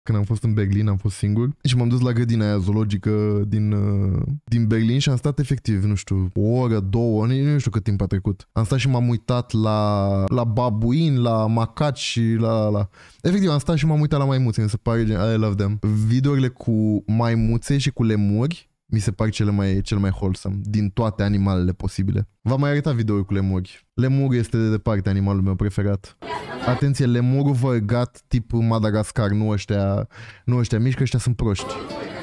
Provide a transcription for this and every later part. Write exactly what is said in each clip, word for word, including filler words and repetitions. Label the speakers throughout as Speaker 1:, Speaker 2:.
Speaker 1: când am fost în Berlin, am fost singur și m-am dus la grădina aia zoologică din, uh, din Berlin și am stat efectiv, nu știu, o oră, două, nu știu cât timp a trecut. Am stat și m-am uitat la, la babuini, la macaci și la, la... Efectiv, am stat și m-am uitat la maimuțe, mi se pare, I love them. Videourile cu maimuțe și cu lemuri mi se par cele mai, cel mai wholesome din toate animalele posibile. V-am mai arătat videouri cu lemuri. Lemurul este de departe animalul meu preferat. Atenție, lemurul vărgat tip Madagascar, nu ăștia, nu ăștia mici, că ăștia sunt proști.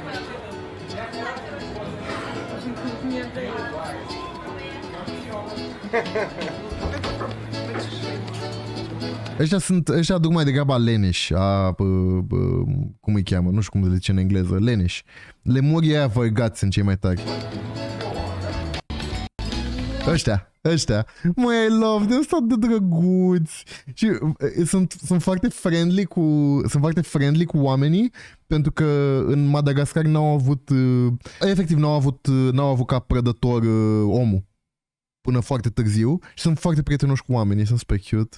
Speaker 1: Ăștia sunt, ăștia aduc mai degrabă leneși, a, bă, bă, cum îi cheamă, nu știu cum le zice în engleză, leneși. Lemurii aia vărgați sunt cei mai tari. Ăștia, ăștia, măi, I love them, sunt atât de drăguți și uh, sunt, sunt foarte friendly cu, sunt foarte friendly cu oamenii, pentru că în Madagascar n-au avut, uh, efectiv n-au avut, uh, n-au avut ca prădător uh, omul până foarte târziu și sunt foarte prietenoși cu oamenii, sunt super cute.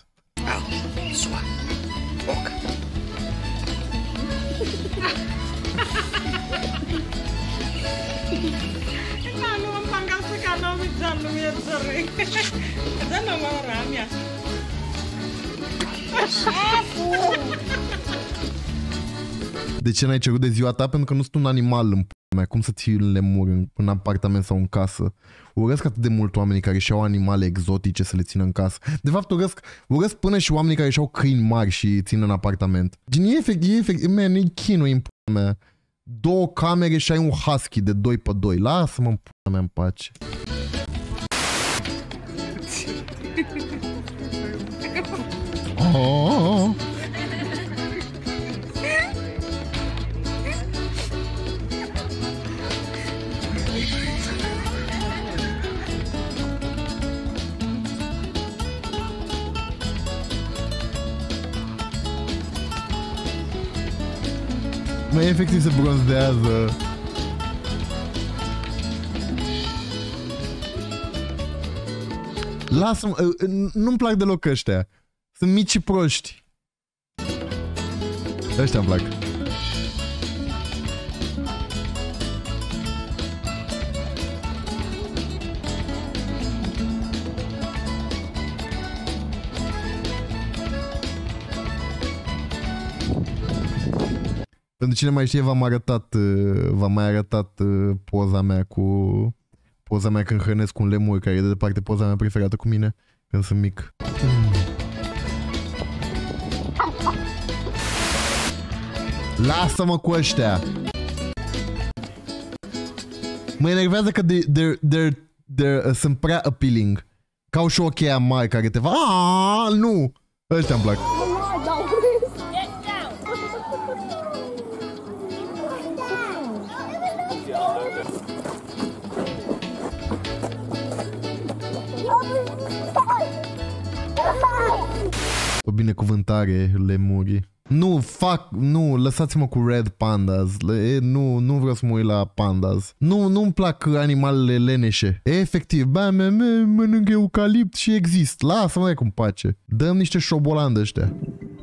Speaker 1: De ce n-ai cerut de ziua ta? Pentru că nu sunt un animal în p***a mea. Cum să ții un lemur în, în apartament sau în casă? Urăsc atât de mult oamenii care și-au animale exotice să le țină în casă. De fapt, urăsc, urăsc până și oamenii care și-au câini mari și țin în apartament. Gen, e efectiv, e efectiv, man, e chinui în p***a mea. Două camere și ai un husky de doi pe doi. Lasă-mă în p***a mea în pace. Oh. Mai efectiv se bronzează. Lasă-mă, nu-mi plac deloc ăștia. Sunt mici și proști. Ăștia-mi plac. Pentru cine mai știe, v-am arătat, v-am mai arătat poza mea cu... Poza mea când hrănesc un lemur, care e de departe poza mea preferată cu mine, când sunt mic. Lasă-mă cu ăștia! Mă enervează că they're, they're, they're, they're, uh, sunt prea appealing. Ca au și ochii aia mari care te fac... Aaaa, nu! Ăștia-mi plac. O binecuvântare, lemurii. Nu, fac, nu, lăsați-mă cu red pandas. Le, nu, nu vreau să mă uit la pandas. Nu, nu-mi plac animalele leneșe. Efectiv, bă, mănânc eucalipt și exist. Lasă-mă cum pace. Dăm niște șobolan de ăștia.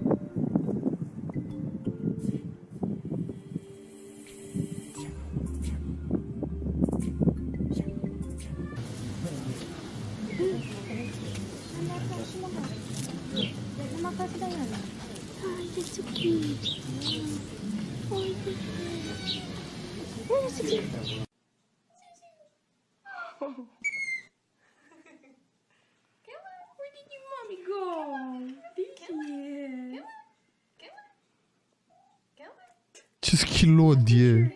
Speaker 1: Ce schilod e!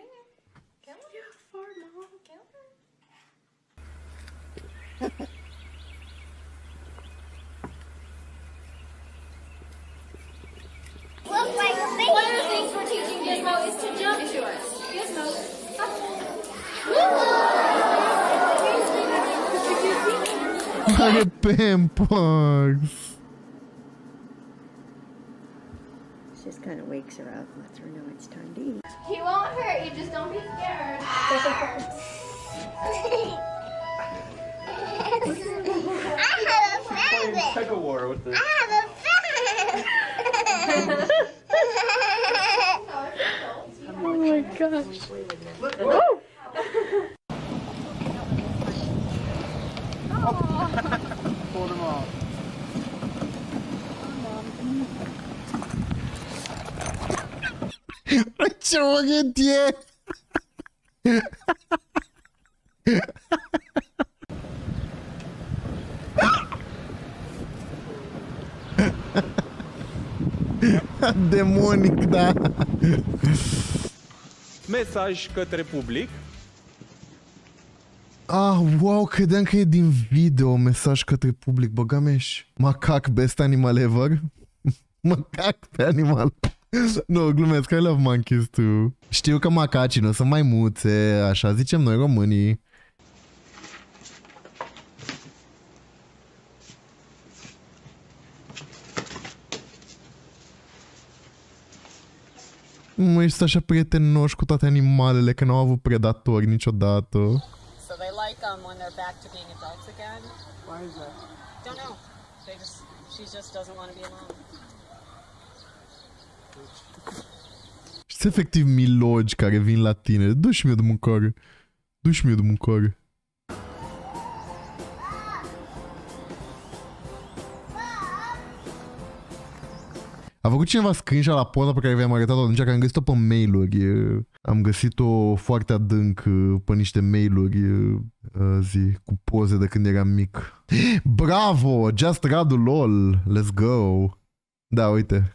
Speaker 1: Are Pampers!
Speaker 2: Just kind of wakes her up, lets her know it's time to eat.
Speaker 3: He won't hurt you, just don't be scared.
Speaker 4: I have a friend.
Speaker 5: Tug of war with this.
Speaker 4: I have a friend.
Speaker 3: gosh.
Speaker 5: Pull them off.
Speaker 1: Ce urât e! Demonic, da.
Speaker 5: Mesaj către public.
Speaker 1: Ah, wow, credeam că e din video, mesaj către public, băgameș. Macac, best animal ever. Macac pe animal. Nu, no, glumesc, I love monkeys too. Știu că macacii nu sunt maimuțe, așa zicem noi românii. Mă, ești așa prietenoși cu toate animalele, că n-au avut predatori niciodată.
Speaker 6: So they like um when they're back to being adults again.
Speaker 5: Why is that?
Speaker 6: Don't know. They just she just doesn't want to be alone.
Speaker 1: Și efectiv milogi care vin la tine. Du-și mie de mâncare. Du-și mie de mâncare. A făcut cineva screenshot la poza pe care vi-am arătat-o atunci, că am găsit-o pe mail-uri. Am găsit-o foarte adânc pe niște mail-uri, zi, cu poze de când eram mic. Bravo! Just Radu LOL! Let's go! Da, uite.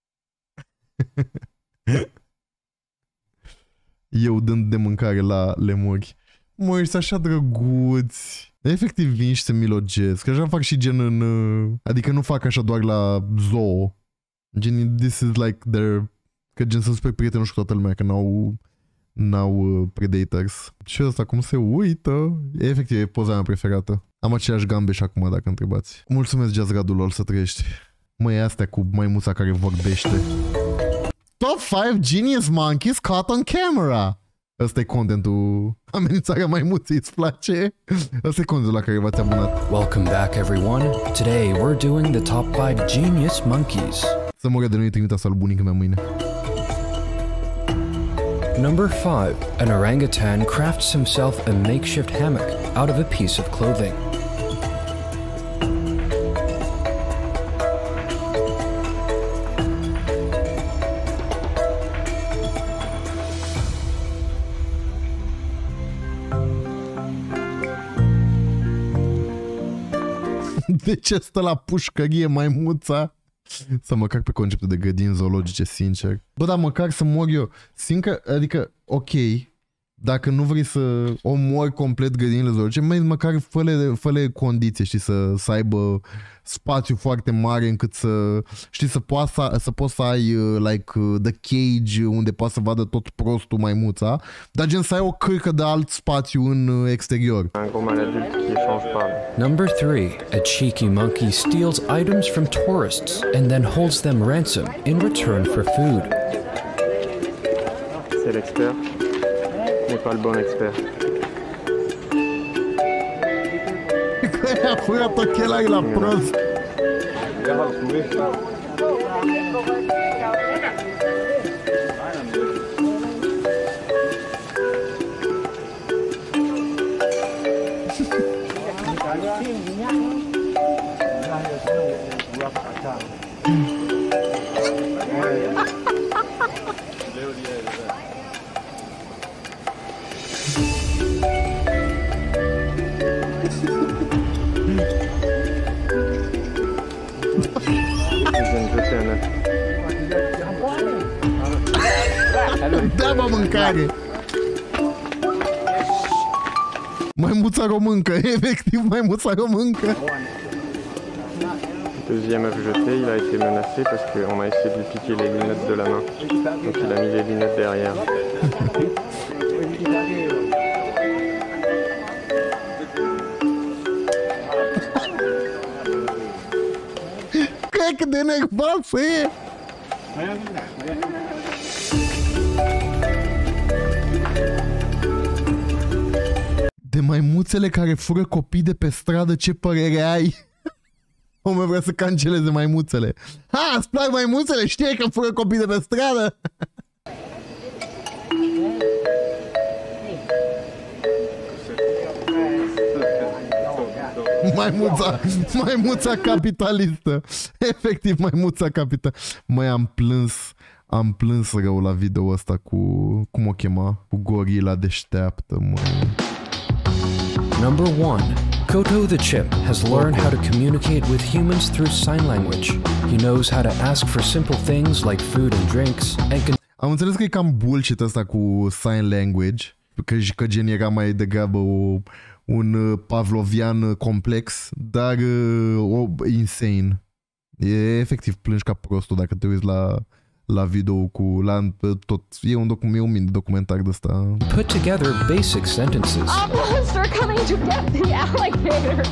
Speaker 1: Eu dând de mâncare la lemuri. Mă, ești așa drăguți. Efectiv vin și se milogesc. Așa fac și gen în... Adică nu fac așa doar la zoo. Gen, this is like their... Că gen sunt super prietenoși cu toată lumea, că n-au... N-au predators. Și ăsta cum se uită. E efectiv, e poza mea preferată. Am aceleași gambe și acum, dacă întrebați. Mulțumesc, Jazz Radu LOL, să trăiești. Măi, astea cu maimuța care vorbește. Top five Genius Monkeys caught on camera. Ăsta e contentul. Amenințarea maimuței, îți place? Ăsta e contentul la care v-ați abonat.
Speaker 7: Welcome back, everyone. Today we're doing the top five Genius Monkeys.
Speaker 1: Să mă de nu-i trimit asta lui bunica mea mâine.
Speaker 7: Number five. An orangutan crafts himself a makeshift hammock out of a piece of clothing.
Speaker 1: De ce stă la pușcărie maimuța? Să măcar pe conceptul de grădini zoologice, sincer. Bă, dar măcar să mor eu. Sincer, adică, ok, dacă nu vrei să omori complet grădinile zoologice, mai măcar fă-le, fă-le condiții, știi, să, să aibă spațiu foarte mare încât să, știi, să poți să, să, poți să ai, like, the cage unde poți să vadă tot prostul maimuța, dar gen să ai o cârcă de alt spațiu în exterior.
Speaker 7: Number three. A cheeky monkey steals items from tourists and then holds them ransom in return for food.
Speaker 8: C'est l'expert, n'est pas le bon expert.
Speaker 1: A furat ochelarii la prost. Da, mâncare! Maimuța româncă, efectiv maimuța româncă!
Speaker 8: Deuxième œuf jeté, il a été menacé parce qu'on a essayé de lui piquer les lunettes de la main. Donc il a mis les lunettes derrière.
Speaker 1: Cred că de nervoasă e! De maimuțele care fură copii de pe stradă, ce părere ai? Omul vrea să canceleze maimuțele. Ha, îți plac maimuțele? Știi că fură copii de pe stradă? Maimuța, maimuța capitalistă. Efectiv, maimuța capitalistă. Măi, am plâns, am plâns rău la video ăsta cu, cum o chema? Cu gorila deșteaptă, măi.
Speaker 7: Number one. Koto the chimp has learned how to communicate with humans through sign language. He knows how to ask for simple things like food and drinks and can...
Speaker 1: Am înțeles că e cam bullshit ăsta cu sign language, că, că gen era mai degrabă o, un pavlovian complex, dar o, insane. E efectiv plângi ca prostul dacă te uiți la, la video cu la tot. E un, docu, e un mini documentar de ăsta.
Speaker 7: Put together basic sentences.
Speaker 4: A monster coming to get the alligator.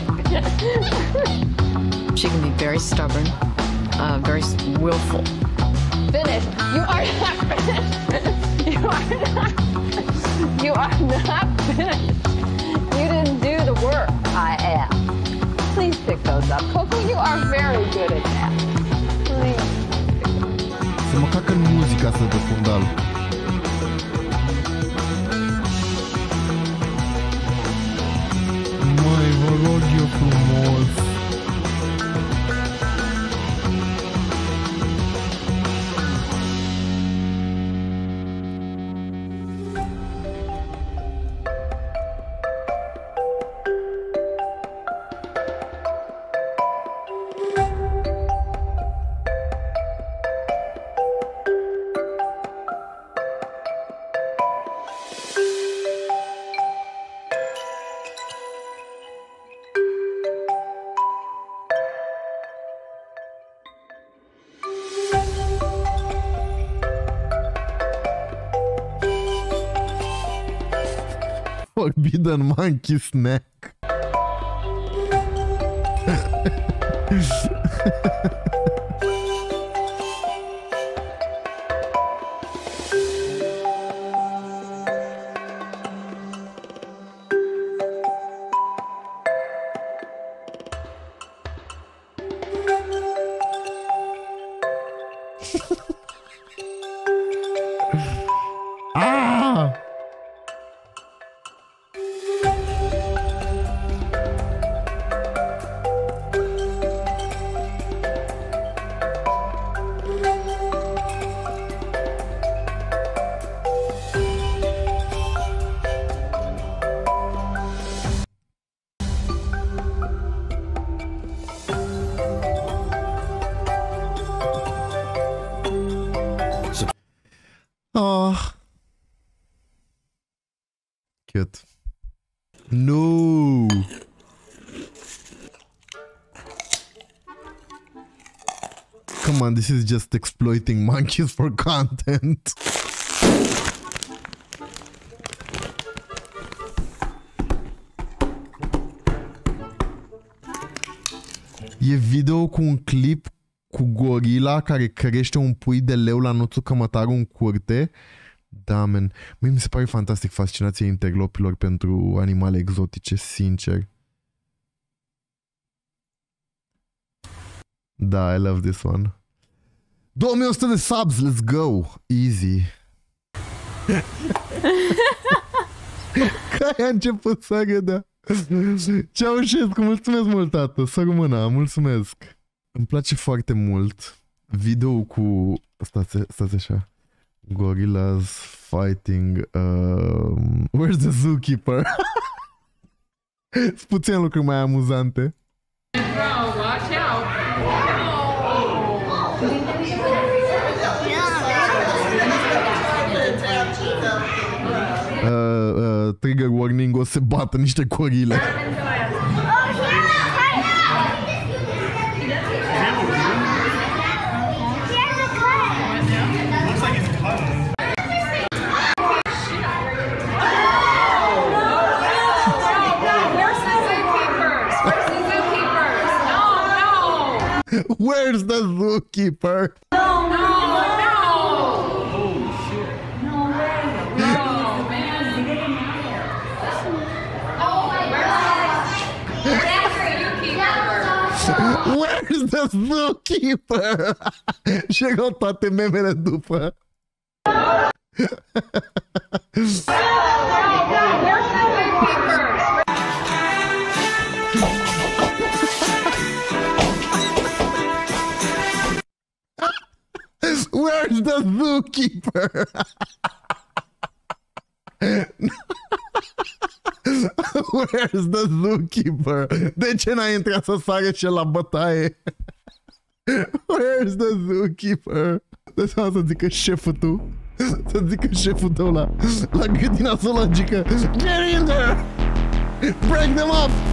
Speaker 9: She can be very stubborn, uh, very willful.
Speaker 4: Finish. You are not finished. You are not. You are not finished. You didn't do the work. I am. Please pick those up. Coco, you are very good at that. Please.
Speaker 1: Să mă cacă în muzica asta de fundal. Măi, vă rog eu frumos. Forbidden monkey snack. Ah! Oh. Cute. No. Come on, this is just exploiting monkeys for content. E video cu un clip cu gorila care crește un pui de leu la Nuțu Cămătaru în curte. Da, man. Mie mi se pare fantastic fascinația interlopilor pentru animale exotice, sincer. Da, I love this one. două mii o sută de subs, let's go! Easy. Care a început să râdea. Ceaușescu, mulțumesc mult, tată. Să rămână, mulțumesc. Îmi place foarte mult video cu... Stați, stați așa. Gorillas fighting... Um... Where's the zookeeper? Sunt puțin lucruri mai amuzante. Uh, uh, trigger warning, o să se bată niște gorile. Where's the zookeeper?
Speaker 3: No, no, no! Oh, shit. No way. No, man. Oh,
Speaker 1: where's the zookeeper? Și erau toate memele după. the zookeeper? Where's the zookeeper? De ce n-a intrat să sare și la bătaie? Where's the zookeeper? De seama să zică șeful tu. Să zică șeful tău la, la grădina zoologică. Get in there! Break them up!